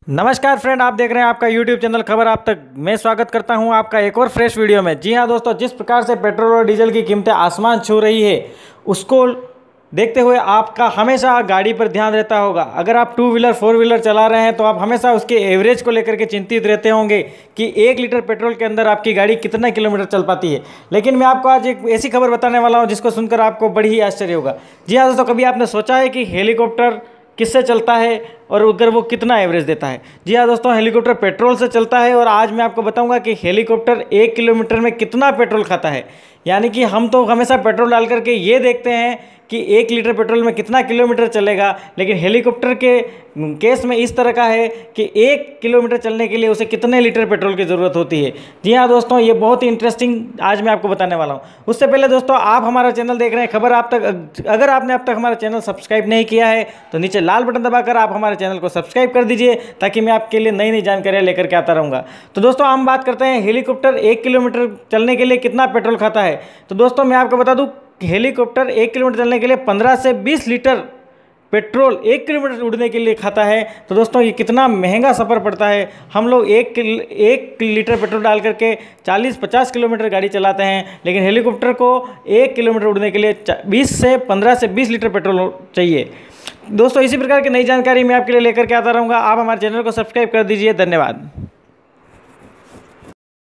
नमस्कार फ्रेंड, आप देख रहे हैं आपका YouTube चैनल खबर आप तक। मैं स्वागत करता हूं आपका एक और फ्रेश वीडियो में। जी हां दोस्तों, जिस प्रकार से पेट्रोल और डीजल की कीमतें आसमान छू रही है उसको देखते हुए आपका हमेशा गाड़ी पर ध्यान रहता होगा। अगर आप टू व्हीलर फोर व्हीलर चला रहे हैं तो आप हमेशा उसके एवरेज को लेकर के चिंतित रहते होंगे कि 1 लीटर पेट्रोल के अंदर आपकी गाड़ी कितना किलोमीटर चल पाती है। लेकिन मैं आपको आज एक ऐसी खबर बताने वाला हूं जिसको सुनकर आपको बड़ी ही आश्चर्य होगा। जी हाँ दोस्तों, कभी आपने सोचा है कि हेलीकॉप्टर किससे चलता है और अगर वो कितना एवरेज देता है? जी हाँ दोस्तों, हेलीकॉप्टर पेट्रोल से चलता है। और आज मैं आपको बताऊंगा कि हेलीकॉप्टर 1 किलोमीटर में कितना पेट्रोल खाता है। यानी कि हम तो हमेशा पेट्रोल डाल करके ये देखते हैं कि 1 लीटर पेट्रोल में कितना किलोमीटर चलेगा, लेकिन हेलीकॉप्टर के केस में इस तरह का है कि 1 किलोमीटर चलने के लिए उसे कितने लीटर पेट्रोल की ज़रूरत होती है। जी हाँ दोस्तों, ये बहुत ही इंटरेस्टिंग आज मैं आपको बताने वाला हूँ। उससे पहले दोस्तों, आप हमारा चैनल देख रहे हैं खबर आप तक। अगर आपने अब तक हमारा चैनल सब्सक्राइब नहीं किया है तो नीचे लाल बटन दबाकर आप हमारे चैनल को सब्सक्राइब कर दीजिए, ताकि मैं आपके लिए नई नई जानकारियाँ लेकर के आता रहूँगा। तो दोस्तों, हम बात करते हैं हेलीकॉप्टर 1 किलोमीटर चलने के लिए कितना पेट्रोल खाता है। तो दोस्तों, मैं आपको बता दूं कि हेलीकॉप्टर 1 किलोमीटर चलने के लिए 15 से 20 लीटर पेट्रोल 1 किलोमीटर उड़ने के लिए खाता है। तो दोस्तों, ये कितना महंगा सफ़र पड़ता है। हम लोग 1 लीटर पेट्रोल डाल करके 40-50 किलोमीटर गाड़ी चलाते हैं, लेकिन हेलीकॉप्टर को 1 किलोमीटर उड़ने के लिए 15 से 20 लीटर पेट्रोल चाहिए। दोस्तों, इसी प्रकार की नई जानकारी मैं आपके लिए लेकर के आता रहूँगा। आप हमारे चैनल को सब्सक्राइब कर दीजिए। धन्यवाद।